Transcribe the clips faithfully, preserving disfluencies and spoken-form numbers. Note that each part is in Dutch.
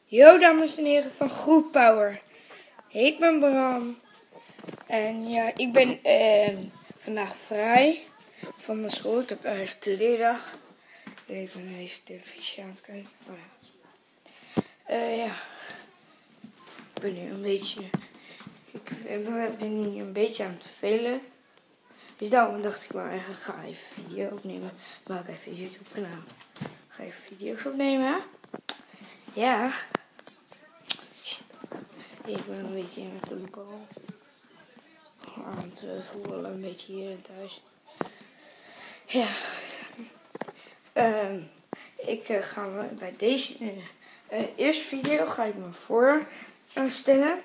Yo dames en heren van Groep Power. Ik ben Bram. En ja, ik ben uh, vandaag vrij van mijn school. Ik heb een uh, studeerdag. Ik ben even televisie aan het kijken. Oh, ja. Uh, ja. Ik ben nu een beetje... Ik ben nu een beetje aan het vervelen. Dus daarom dacht ik maar, ik ga even video opnemen. Maak even een YouTube kanaal. Ga even video's opnemen. Ja. Ik ben een beetje met de bal aan het voetballen, een beetje hier en thuis. Ja. Um, ik uh, ga me bij deze uh, uh, eerste video ga ik me voorstellen.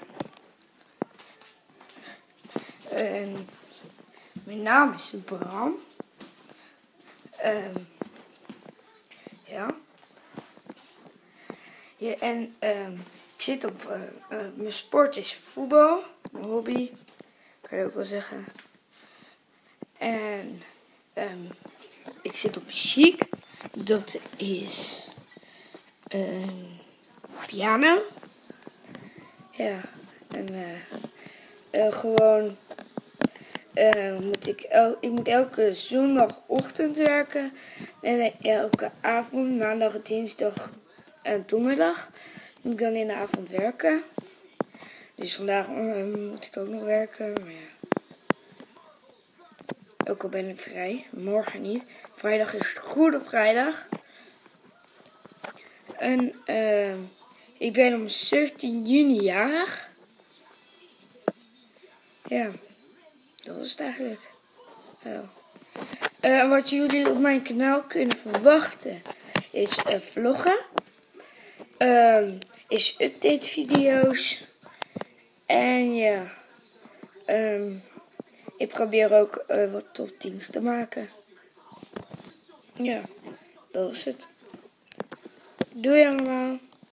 Uh, mijn naam is Bram. Um, ja. Ja, en um, ik zit op, uh, uh, mijn sport is voetbal, mijn hobby, kan je ook wel zeggen. En um, ik zit op muziek, dat is um, piano. Ja, en uh, uh, gewoon uh, moet ik, el ik moet elke zondagochtend werken en elke avond, maandag, dinsdag en donderdag moet ik dan in de avond werken. Dus vandaag uh, moet ik ook nog werken. Maar ja. Ook al ben ik vrij. Morgen niet. Vrijdag is Goede Vrijdag. En uh, ik ben om zeventien juni jarig. Ja. Dat was het eigenlijk. Ja. Uh, wat jullie op mijn kanaal kunnen verwachten is uh, vloggen. Uh, is update video's. En ja. Um, ik probeer ook uh, wat top tien's te maken. Ja. Dat was het. Doei allemaal.